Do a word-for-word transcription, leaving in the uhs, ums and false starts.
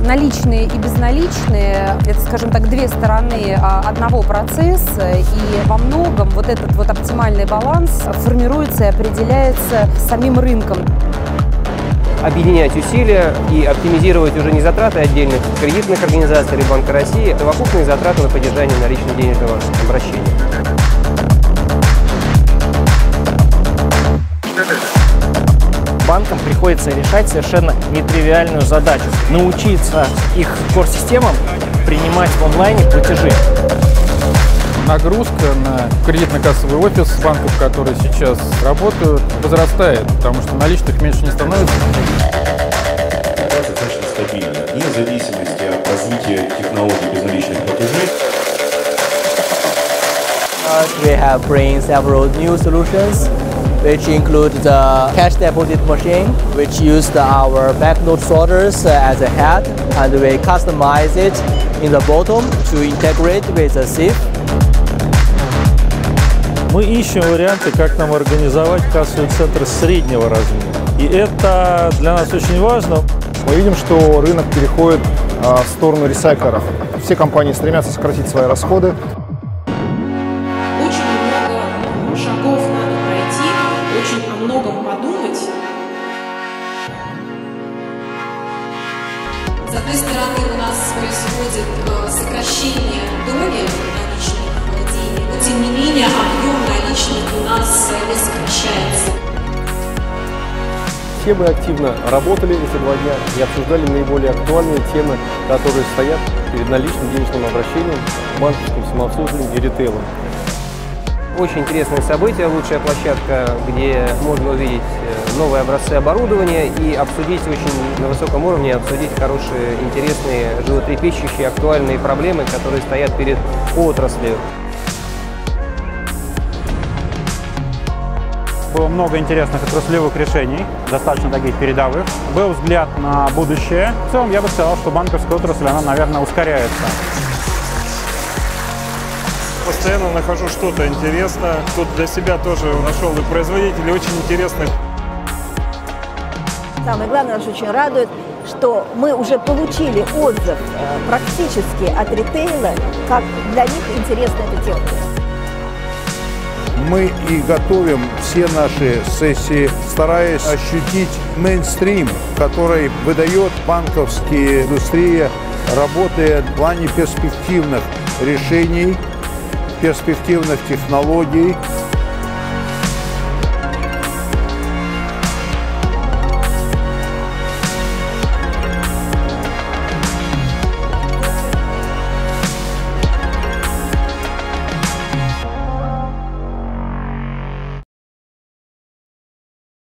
Наличные и безналичные – это, скажем так, две стороны одного процесса, и во многом вот этот вот оптимальный баланс формируется и определяется самим рынком. Объединять усилия и оптимизировать уже не затраты отдельных кредитных организаций или Банка России, а совокупные затраты на поддержание налично-денежного обращения. Банкам приходится решать совершенно нетривиальную задачу – научиться их core-системам принимать в онлайне платежи. Нагрузка на кредитно-кассовый офис банков, которые сейчас работают, возрастает, потому что наличных меньше не становится. Ситуация достаточно стабильна, вне зависимости от развития технологий безналичных платежей. We have bring several new solutions, which include the cash deposit machine, which used our banknote sorters as a head, and we customize it in the bottom to integrate with the S I F. Мы ищем варианты, как нам организовать кассовый центр среднего размера. И это для нас очень важно. Мы видим, что рынок переходит а, в сторону ресайклеров. Все компании стремятся сократить свои расходы. Очень много шагов надо пройти, очень о многом подумать. С одной стороны, у нас происходит сокращение доли наличных денег, но тем не менее объем наличных у нас не сокращается. Все мы активно работали эти два дня и обсуждали наиболее актуальные темы, которые стоят перед наличным денежным обращением, банковским самообслуживанием и ритейлом. Очень интересное событие, лучшая площадка, где можно увидеть новые образцы оборудования и обсудить очень на высоком уровне, обсудить хорошие, интересные, животрепещущие, актуальные проблемы, которые стоят перед отраслью. Было много интересных отраслевых решений, достаточно таких передовых. Был взгляд на будущее. В целом я бы сказал, что банковская отрасль, она, наверное, ускоряется. Постоянно нахожу что-то интересное. Тут для себя тоже нашел и производителей очень интересных. Самое главное, нас очень радует, что мы уже получили отзыв практически от ритейла, как для них интересна эта техника. Мы и готовим все наши сессии, стараясь ощутить мейнстрим, который выдает банковская индустрия, работая в плане перспективных решений, перспективных технологий.